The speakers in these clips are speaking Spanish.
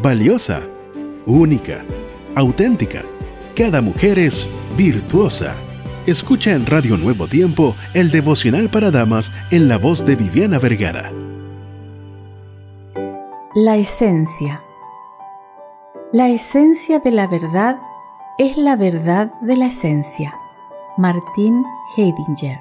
valiosa, única, auténtica. Cada mujer es virtuosa. Escucha en Radio Nuevo Tiempo el devocional para damas en la voz de Viviana Vergara. La esencia. La esencia de la verdad es la verdad de la esencia. Martín Heidegger.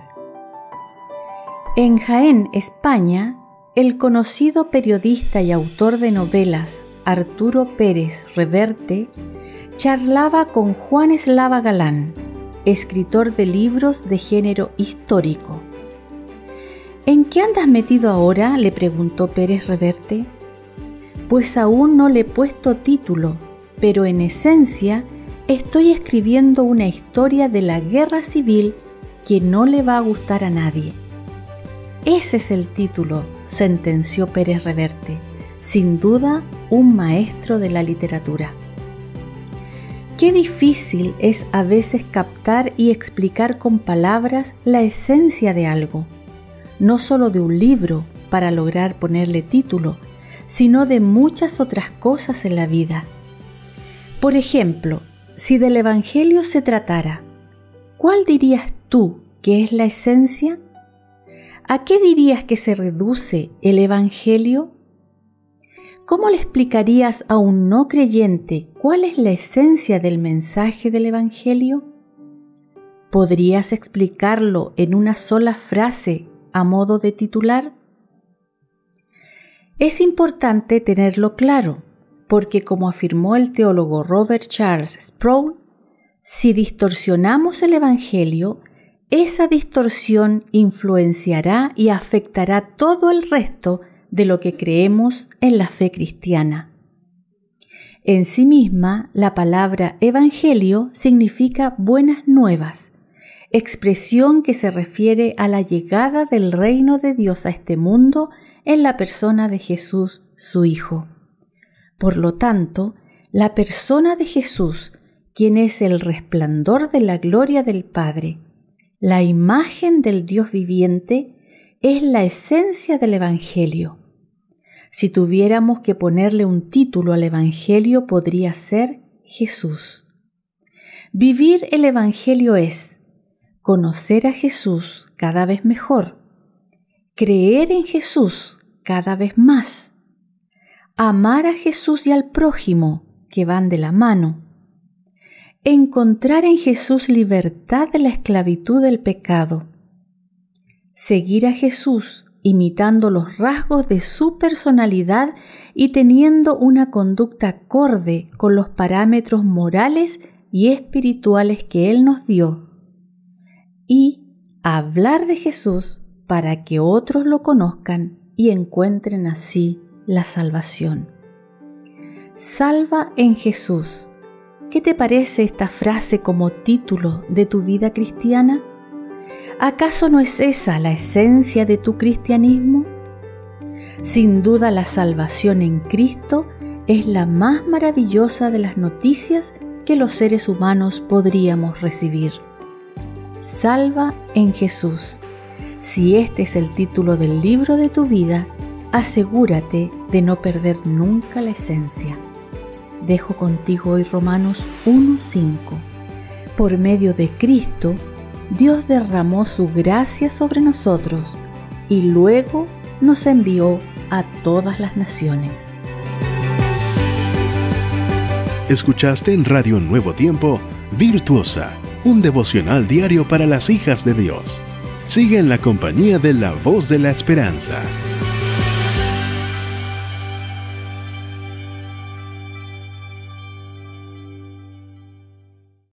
En Jaén, España, el conocido periodista y autor de novelas Arturo Pérez Reverte charlaba con Juan Eslava Galán, escritor de libros de género histórico. ¿En qué andas metido ahora?, le preguntó Pérez Reverte. Pues aún no le he puesto título, pero en esencia estoy escribiendo una historia de la guerra civil que no le va a gustar a nadie. Ese es el título, sentenció Pérez Reverte, sin duda un maestro de la literatura. Qué difícil es a veces captar y explicar con palabras la esencia de algo, no solo de un libro para lograr ponerle título, sino de muchas otras cosas en la vida. Por ejemplo, si del Evangelio se tratara, ¿cuál dirías tú que es la esencia? ¿A qué dirías que se reduce el Evangelio? ¿Cómo le explicarías a un no creyente cuál es la esencia del mensaje del Evangelio? ¿Podrías explicarlo en una sola frase a modo de titular? Es importante tenerlo claro, porque como afirmó el teólogo Robert Charles Sproul, si distorsionamos el Evangelio, esa distorsión influenciará y afectará todo el resto de lo que creemos en la fe cristiana. En sí misma, la palabra evangelio significa buenas nuevas, expresión que se refiere a la llegada del reino de Dios a este mundo en la persona de Jesús, su Hijo. Por lo tanto, la persona de Jesús, quien es el resplandor de la gloria del Padre, la imagen del Dios viviente, es la esencia del Evangelio. Si tuviéramos que ponerle un título al Evangelio, podría ser Jesús. Vivir el Evangelio es conocer a Jesús cada vez mejor, creer en Jesús cada vez más, amar a Jesús y al prójimo, que van de la mano, encontrar en Jesús libertad de la esclavitud del pecado, seguir a Jesús imitando los rasgos de su personalidad y teniendo una conducta acorde con los parámetros morales y espirituales que Él nos dio, y hablar de Jesús para que otros lo conozcan y encuentren así la salvación. Salva en Jesús. ¿Qué te parece esta frase como título de tu vida cristiana? ¿Acaso no es esa la esencia de tu cristianismo? Sin duda, la salvación en Cristo es la más maravillosa de las noticias que los seres humanos podríamos recibir. Salva en Jesús. Si este es el título del libro de tu vida, asegúrate de no perder nunca la esencia. Dejo contigo hoy Romanos 1:5. Por medio de Cristo, Dios derramó su gracia sobre nosotros y luego nos envió a todas las naciones. Escuchaste en Radio Nuevo Tiempo, Virtuosa, un devocional diario para las hijas de Dios. Sigue en la compañía de la Voz de la Esperanza.